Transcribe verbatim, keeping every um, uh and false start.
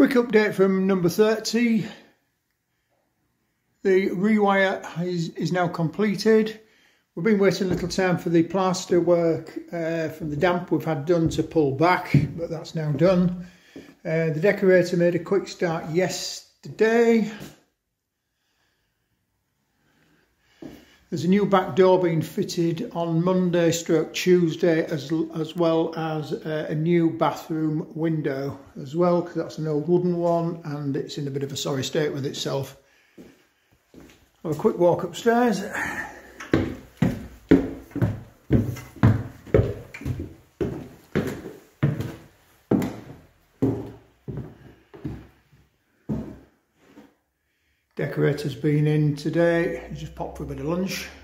Quick update from number thirty. The rewire is, is now completed. We've been waiting a little time for the plaster work uh, from the damp we've had done to pull back, but that's now done. Uh, the decorator made a quick start yesterday. There's a new back door being fitted on Monday stroke Tuesday, as, as well as uh, a new bathroom window as well, because that's an old wooden one and it's in a bit of a sorry state with itself. Have a quick walk upstairs. Decorator's been in today, he just popped for a bit of lunch.